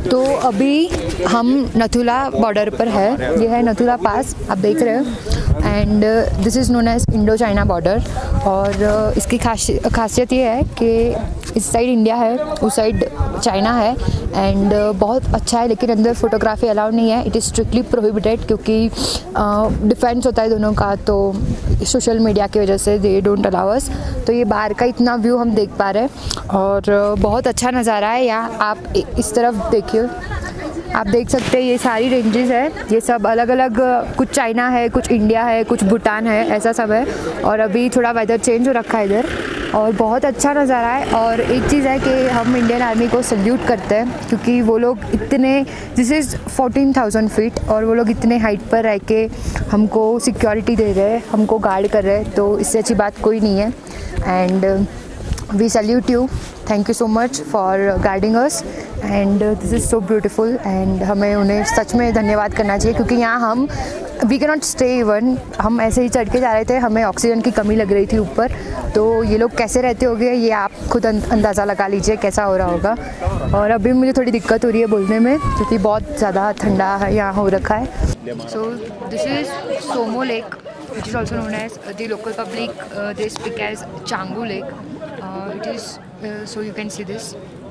तो अभी हम नथुला बॉर्डर पर है, ये है नथुला पास, आप देख रहे हो। And this is known as Indo China border. और इसकी खासियत ये है कि इस साइड इंडिया है, उस साइड चाइना है। एंड बहुत अच्छा है, लेकिन अंदर फोटोग्राफी अलाउड नहीं है, इट इज़ स्ट्रिक्टली प्रोहिबिटेड, क्योंकि डिफेंस होता है दोनों का, तो सोशल मीडिया की वजह से दे डोंट अलाउ अस। तो ये बाहर का इतना व्यू हम देख पा रहे हैं और बहुत अच्छा नज़ारा है यहाँ। आप इस तरफ देखिए, आप देख सकते हैं ये सारी रेंजेस है, ये सब अलग अलग, कुछ चाइना है, कुछ इंडिया है, कुछ भूटान है, ऐसा सब है। और अभी थोड़ा वेदर चेंज हो रखा है इधर और बहुत अच्छा नज़ारा है। और एक चीज़ है कि हम इंडियन आर्मी को सल्यूट करते हैं, क्योंकि वो लोग इतने, दिस इज़ 14,000 फीट और वो लोग इतने हाइट पर रह के हमको सिक्योरिटी दे रहे हैं, हमको गार्ड कर रहे हैं, तो इससे अच्छी बात कोई नहीं है। And we salute you, thank you so much for guiding us and this is so beautiful. And हमें उन्हें सच में धन्यवाद करना चाहिए, क्योंकि यहाँ हम we can not stay even, हम ऐसे ही चढ़ के जा रहे थे, हमें ऑक्सीजन की कमी लग रही थी ऊपर, तो ये लोग कैसे रहते होंगे ये आप खुद अंदाज़ा लगा लीजिए कैसा हो रहा होगा। और अभी मुझे थोड़ी दिक्कत हो रही है बोलने में, क्योंकि बहुत ज़्यादा ठंडा यहाँ हो रखा है। सो दिस इज़ सोमो lake, which is also known as the local public they speak as changu lake. It is so you can see this.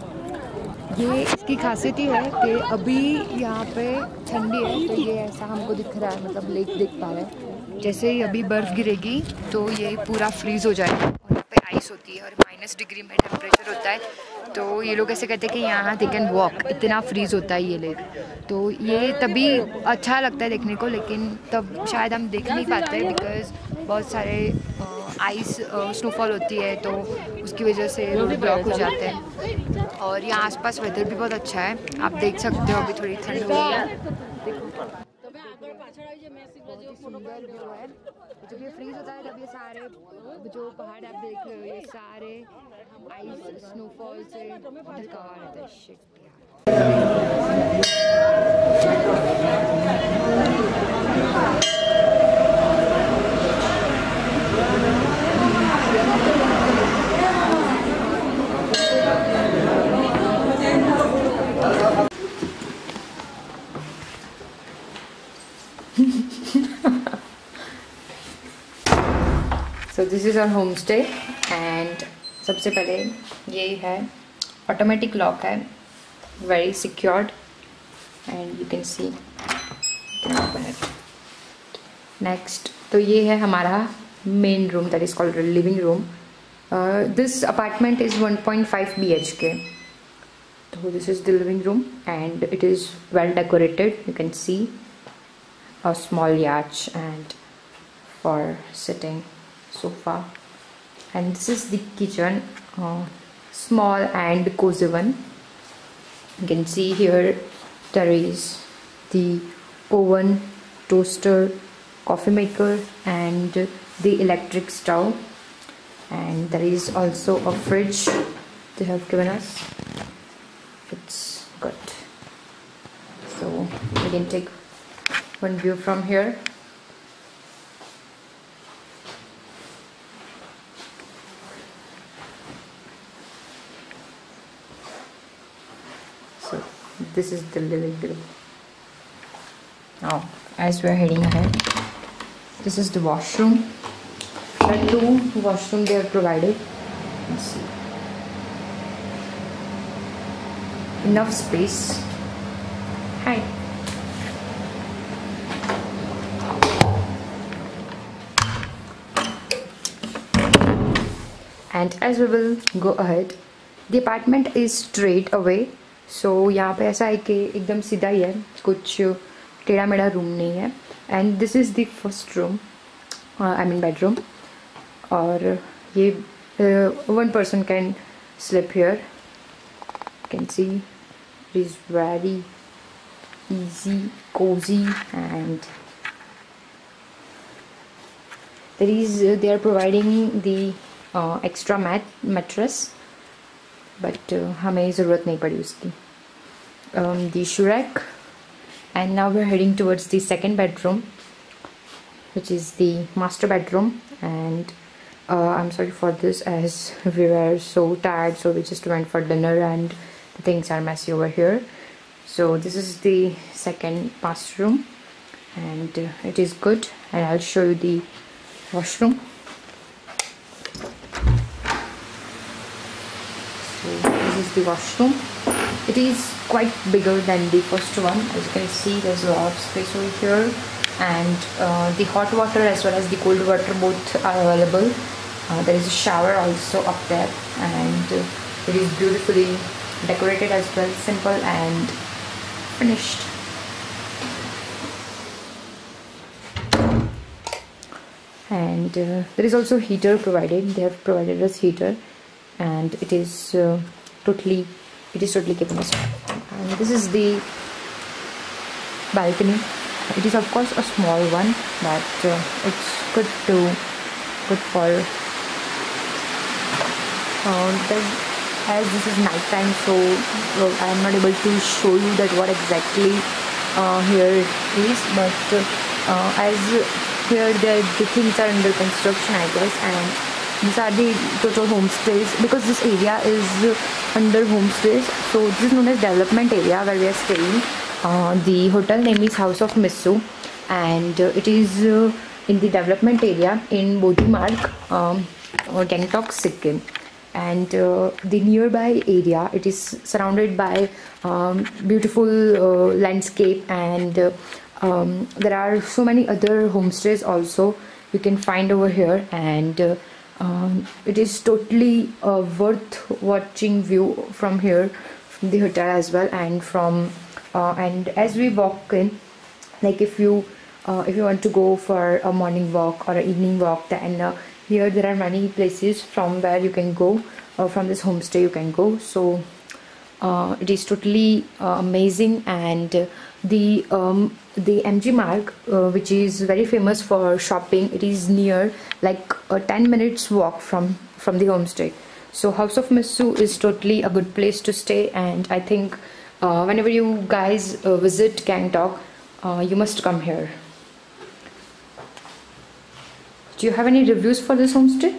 ये इसकी खासियत ये है कि अभी यहाँ पे ठंडी है, तो ये ऐसा हमको दिख रहा है, मतलब लेक दिख पा रहा है। जैसे ही अभी बर्फ़ गिरेगी तो ये पूरा फ्रीज़ हो जाएगा और यहाँ पे आइस होती है और -डिग्री में टेम्परेचर होता है। तो ये लोग ऐसे कहते हैं कि यहाँ दे कैन वॉक, इतना फ्रीज़ होता है ये लेक। तो ये तभी अच्छा लगता है देखने को, लेकिन तब शायद हम देख नहीं पाते बिकॉज़ बहुत सारे आइस स्नोफॉल होती है, तो उसकी वजह से रोड ब्लॉक हो जाते हैं। और यहाँ आसपास वेदर भी बहुत अच्छा है, आप देख सकते हो, अभी थोड़ी ठंड हुई है। सुंदर व्यू है, जब ये फ्रीज होता है तब ये सारे जो पहाड़ आप देख रहे हो ये सारे आइस स्नोफॉल से ढका हुआ रहता है। Shit So this is our homestay and सबसे पहले ये है ऑटोमेटिक लॉक है, very secured and you can see, you can open it. Next तो ये है हमारा main room, that is called living room. This apartment is 1.5 BHK. So this is the living room and it is well decorated. You can see a small yacht and for sitting sofa, and this is the kitchen, small and cozy one. You can see here there is the oven, toaster, coffee maker and the electric stove, and there is also a fridge they have given us. It's good, so we can take one view from here. So this is the living room. Now as we are heading ahead, this is the washroom. There are 2 washrooms they are provided. Let's see, enough space. Hi. And as we will go ahead, the apartment is straight away. So यहाँ पे ऐसा है कि एकदम सीधा ही है, कुछ टेढ़ा मेढ़ा रूम नहीं है। And this is the first room, I mean bedroom. और ये one person can sleep here. You can see it is very easy, cozy, and they are providing the extra mattress, but हमें ज़रूरत नहीं पड़ी उसकी. The shoe rack, and now we're heading towards the second bedroom, which is the master bedroom. And I'm sorry for this, as we were so tired, so we just went for dinner and the things are messy over here. So this is the second bathroom, and it is good, and I'll show you the washroom. So this is the washroom. It is quite bigger than the first one. As you can see, there's a lot of space over here, and the hot water as well as the cold water both are available. There is a shower also up there, and it is beautifully decorated as well, simple and finished. And there is also heater provided. They have provided us heater, and it is totally keeping us warm. And this is the balcony. It is of course a small one, but it's good for as this is night time, so I am not able to show you that what exactly here it is, but as here the things are under construction, I guess, and these are the total homestays, because this area is under homestays. So this is known as development area where we are staying. The hotel name is House of Meesu, and it is in the development area in Bodhi marg, Gangtok, Sikkim. And the nearby area, it is surrounded by beautiful landscape, and there are so many other homestays also you can find over here, and it is totally worth watching view from here, from the hotel as well, and from and as we walk in, like if you want to go for a morning walk or an evening walk, then here there are many places from where you can go, from this homestay you can go. So it is totally amazing. And the MG marg, which is very famous for shopping, it is near, like a 10 minutes walk from the homestay. So House of Meesu is totally a good place to stay, and I think whenever you guys visit Gangtok, you must come here. Do you have any reviews for this homestay?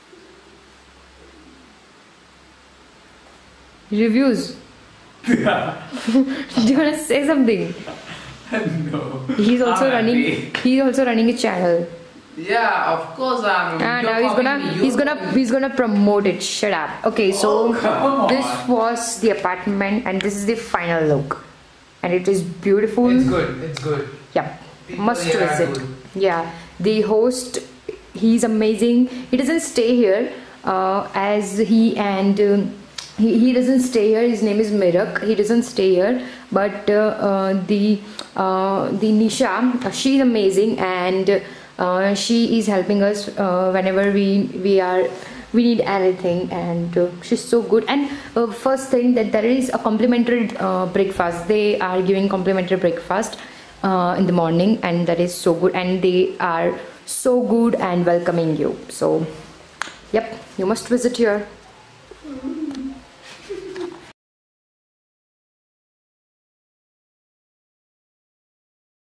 Reviews? Yeah. Do you want to say something? No. He's also running a channel. Yeah, of course I'm. Now he's gonna promote it. Shut up. Okay, so this was the apartment, and this is the final look, and it is beautiful. It's good. It's good. Yep. People Must here are visit. good. Yeah, the host, he's amazing. He doesn't stay here, as he doesn't stay here. His name is Marg. He doesn't stay here, but the Nisha, she's amazing, and she is helping us whenever we need anything, and she's so good. And first thing, that there is a complimentary breakfast. They are giving complimentary breakfast in the morning, and that is so good, and they are so good and welcoming you. So yep, you must visit here.